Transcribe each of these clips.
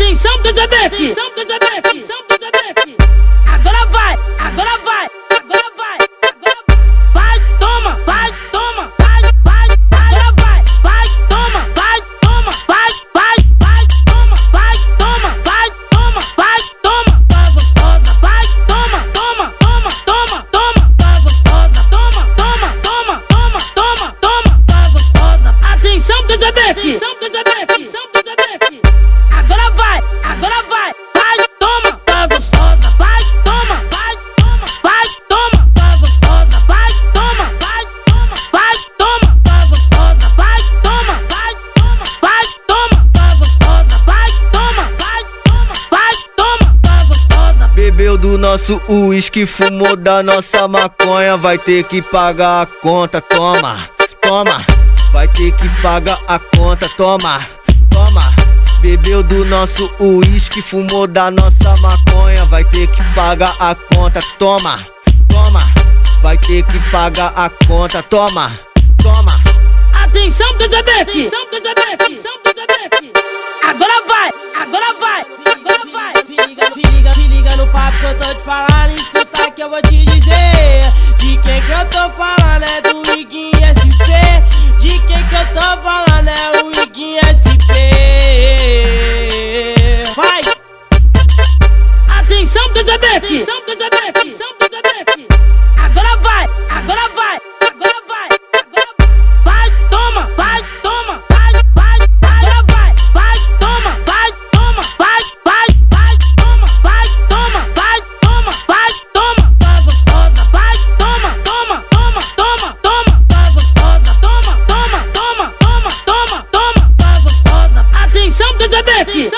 Atenção, Casabeque! Agora vai, agora vai, agora vai, agora vai. Vai, toma, vai, toma, vai, vai, agora vai, toma, vai, toma, vai, toma, vai, toma, vai, toma, vai, toma, tá gostosa, vai, toma, toma, toma, toma, toma, tá gostosa, toma, toma, toma, toma, toma, toma, tá gostosa. Atenção, Casabeque! Agora vai, agora vai, vai, toma, tá gostosa, vai, toma, vai, toma, vai, toma, tá gostosa, vai, toma, vai, toma, vai, toma, tá gostosa, vai, toma, vai, toma, vai, toma, tá gostosa, vai, toma, vai, toma, vai, toma, tá gostosa. Bebeu do nosso uísque, fumou da nossa maconha, vai ter que pagar a conta, toma, toma. Vai ter que pagar a conta, toma, toma. Bebeu do nosso uísque, fumou da nossa maconha, vai ter que pagar a conta, toma, toma. Vai ter que pagar a conta, toma, toma. Atenção, Casabeque! Agora vai, agora vai, agora vai. Se liga no papo que eu tô te falando, escuta que eu vou te dizer. De quem que eu tô falando é do Iguinho SP. De quem que eu tô falando é o Iguinho SP. Vai! Atenção, Casabeque! Agora vai, agora vai, agora vai, agora vai. Vai, toma, vai, toma, vai, vai, agora vai, toma, vai, toma, vai, toma, vai, toma, vai, toma, vai, toma, tá gostosa, vai, toma, toma, toma, toma, toma, tá gostosa, toma, toma, toma, toma, toma, toma, tá gostosa. Atenção, Casabeque!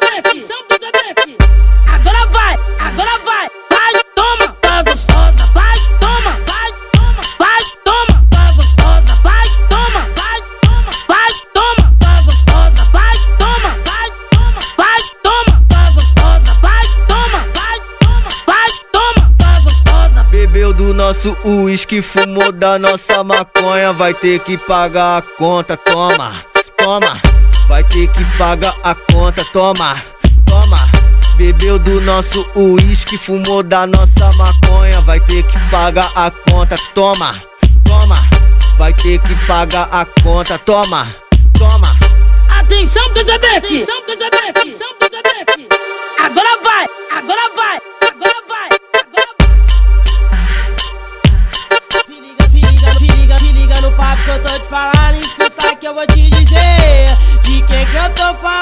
Agora vai, vai, toma, tá gostosa, vai, toma, vai, toma, vai, toma, tá gostosa, vai, toma, vai, toma, vai, toma, tá gostosa, vai, toma, vai, toma, vai, toma, tá gostosa, vai, toma, vai, toma, vai, toma, tá gostosa. Bebeu do nosso uísque, fumou da nossa maconha, vai ter que pagar a conta, toma, toma. Vai ter que pagar a conta, toma, toma. Bebeu do nosso uísque, fumou da nossa maconha, vai ter que pagar a conta, toma, toma. Vai ter que pagar a conta, toma, toma. Atenção, Casabeque! Agora vai, agora vai, agora vai, agora vai. Se liga no papo que eu tô te falando, escuta que eu vou te dizer. De quem que eu tô falando